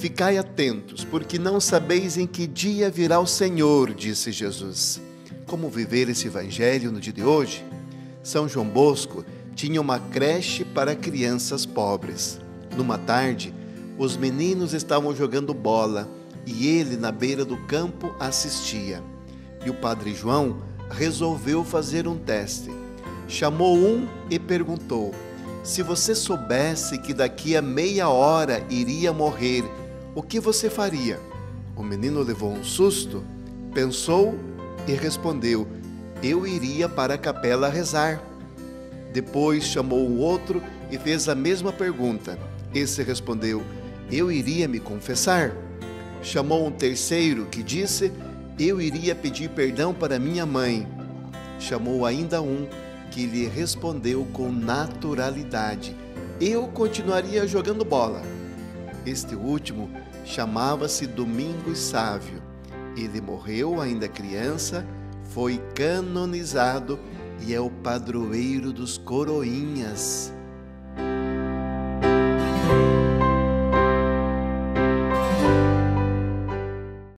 Ficai atentos, porque não sabeis em que dia virá o Senhor, disse Jesus. Como viver esse evangelho no dia de hoje? São João Bosco tinha uma creche para crianças pobres. Numa tarde, os meninos estavam jogando bola e ele, na beira do campo, assistia. E o Padre João resolveu fazer um teste. Chamou um e perguntou: se você soubesse que daqui a meia hora iria morrer, o que você faria? O menino levou um susto, pensou e respondeu: eu iria para a capela rezar. Depois chamou o outro e fez a mesma pergunta. Esse respondeu: eu iria me confessar. Chamou um terceiro que disse: eu iria pedir perdão para minha mãe. Chamou ainda um que lhe respondeu com naturalidade: eu continuaria jogando bola. Este último chamava-se Domingos Sávio. Ele morreu ainda criança, foi canonizado e é o padroeiro dos coroinhas.